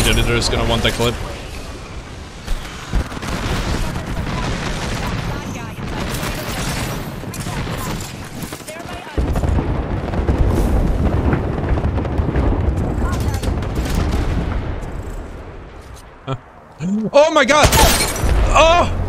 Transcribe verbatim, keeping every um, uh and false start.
Large editor is gonna want that clip. Oh my god! Oh!